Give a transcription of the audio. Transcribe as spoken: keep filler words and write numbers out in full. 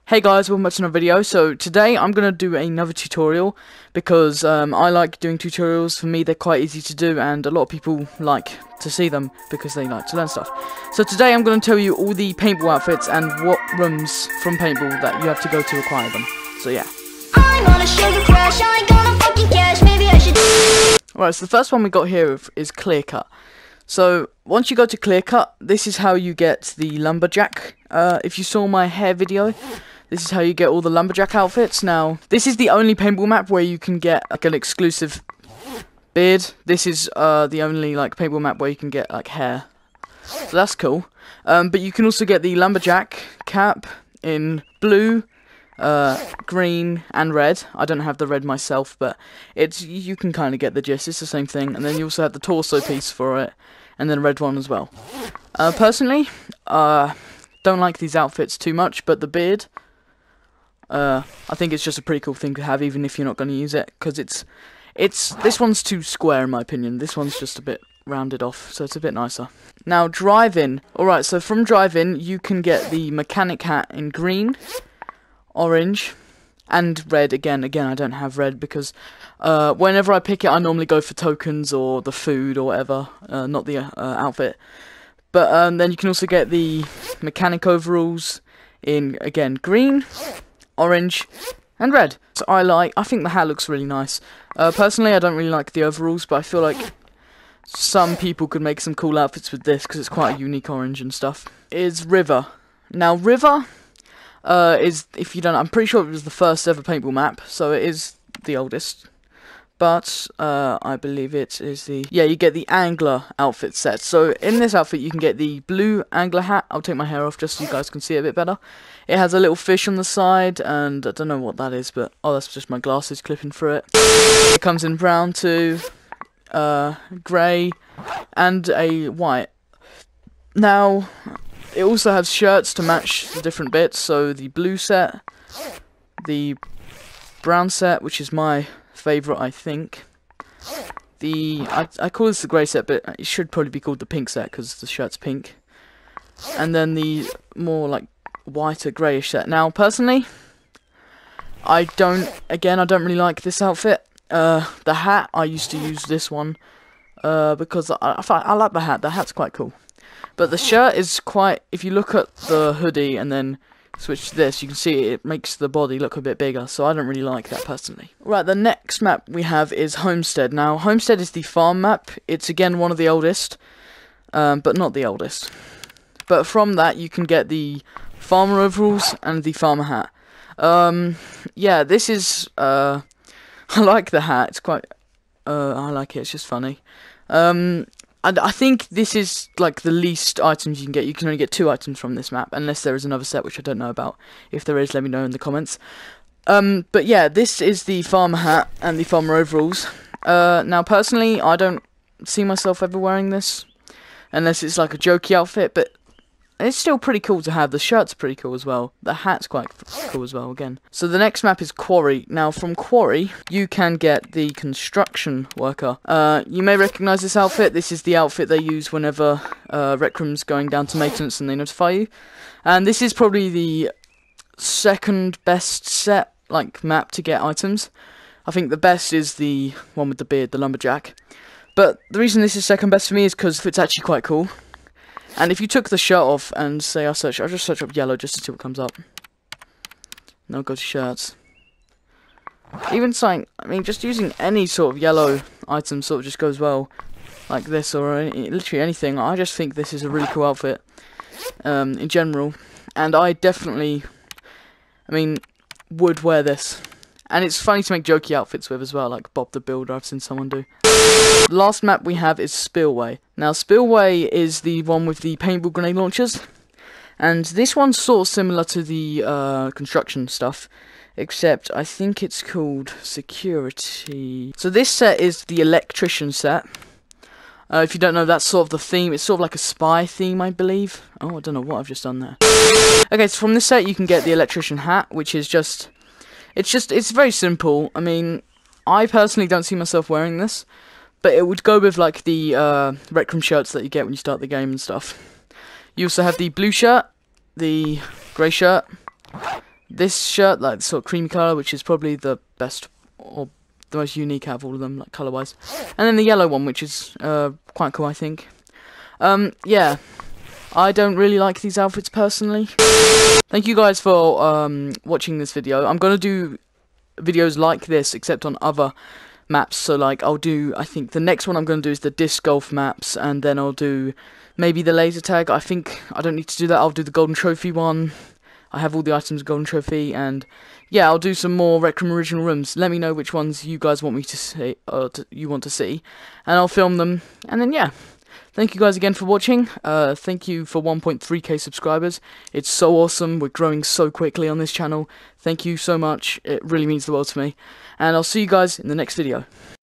Hey guys, welcome back to another video. So today I'm going to do another tutorial because um, I like doing tutorials. For me they're quite easy to do and a lot of people like to see them because they like to learn stuff. So today I'm going to tell you all the paintball outfits and what rooms from paintball that you have to go to acquire them. So yeah. I'm on a sugar crash, I ain't gonna fucking cash, maybe I should. Alright, so the first one we got here is clear cut. So once you go to clear cut, this is how you get the lumberjack. Uh, if you saw my hair video, this is how you get all the lumberjack outfits. Now, this is the only paintball map where you can get like an exclusive beard. This is uh, the only like paintball map where you can get like hair. So that's cool. Um, but you can also get the lumberjack cap in blue, uh, green, and red. I don't have the red myself, but it's you can kind of get the gist. It's the same thing. And then you also have the torso piece for it, and then a red one as well. Uh, personally, uh, don't like these outfits too much, but the beard. Uh, I think it's just a pretty cool thing to have, even if you're not going to use it, because it's, it's, this one's too square in my opinion. This one's just a bit rounded off, so it's a bit nicer. Now, drive-in. Alright, so from drive-in, you can get the mechanic hat in green, orange, and red again. Again, I don't have red because, uh, whenever I pick it, I normally go for tokens or the food or whatever, uh, not the, uh, outfit. But, um, then you can also get the mechanic overalls in, again, green, orange, and red. So I like, I think the hat looks really nice. Uh, personally, I don't really like the overalls, but I feel like some people could make some cool outfits with this, because it's quite a unique orange and stuff. Is River. Now, River, uh, is, if you don't know, I'm pretty sure it was the first ever paintball map, so it is the oldest. But, uh, I believe it is the, yeah, you get the angler outfit set. So, in this outfit, you can get the blue angler hat. I'll take my hair off just so you guys can see it a bit better. It has a little fish on the side, and I don't know what that is, but, oh, that's just my glasses clipping through it. It comes in brown too, uh, grey, and a white. Now, it also has shirts to match the different bits, so the blue set, the brown set, which is my favourite, I think. The I, I call this the grey set, but it should probably be called the pink set because the shirt's pink. And then the more like whiter greyish set. Now, personally, I don't. Again, I don't really like this outfit. Uh, the hat, I used to use this one uh, because I, I I like the hat. The hat's quite cool. But the shirt is quite. If you look at the hoodie and then switch to this, you can see it makes the body look a bit bigger, so I don't really like that personally. Right, the next map we have is Homestead. Now, Homestead is the farm map. It's again one of the oldest, um, but not the oldest. But from that, you can get the farmer overalls and the farmer hat. Um, yeah, this is, uh, I like the hat. It's quite, uh, I like it. It's just funny. Um, And I think this is like the least items you can get. You can only get two items from this map, unless there is another set, which I don't know about. If there is, let me know in the comments. Um, but yeah, this is the farmer hat and the farmer overalls. Uh, now, personally, I don't see myself ever wearing this, unless it's like a jokey outfit, but it's still pretty cool to have. The shirt's pretty cool as well. The hat's quite cool as well, again. So the next map is Quarry. Now, from Quarry, you can get the construction worker. Uh, you may recognise this outfit. This is the outfit they use whenever uh, Rec Room's going down to maintenance and they notify you. And this is probably the second best set, like, map to get items. I think the best is the one with the beard, the lumberjack. But the reason this is second best for me is because it's actually quite cool. And if you took the shirt off and say I search, I'll just search up yellow just to see what comes up. No, go to shirts. Even something, I mean, just using any sort of yellow item sort of just goes well. Like this or any, literally anything. I just think this is a really cool outfit. Um, in general. And I definitely, I mean, would wear this. And it's funny to make jokey outfits with as well, like Bob the Builder, I've seen someone do. The last map we have is Spillway. Now, Spillway is the one with the paintball grenade launchers. And this one's sort of similar to the uh, construction stuff, except I think it's called Security. So this set is the electrician set. Uh, if you don't know, that's sort of the theme. It's sort of like a spy theme, I believe. Oh, I don't know what I've just done there. Okay, so from this set you can get the electrician hat, which is just... It's just, it's very simple. I mean, I personally don't see myself wearing this, but it would go with like the uh, Rec Room shirts that you get when you start the game and stuff. You also have the blue shirt, the grey shirt, this shirt, like sort of creamy colour, which is probably the best or the most unique out of all of them, like colour wise. And then the yellow one, which is uh, quite cool, I think. Um, yeah, I don't really like these outfits personally. Thank you guys for um, watching this video. I'm gonna do videos like this, except on other maps. So like I'll do, I think the next one I'm going to do is the disc golf maps, and then I'll do maybe the laser tag. I think I don't need to do that. I'll do the golden trophy one. I have all the items golden trophy, and yeah, I'll do some more Rec Room original rooms. Let me know which ones you guys want me to see, or to, you want to see, and I'll film them. And then yeah, thank you guys again for watching. Uh, thank you for one point three K subscribers. It's so awesome. We're growing so quickly on this channel. Thank you so much. It really means the world to me. And I'll see you guys in the next video.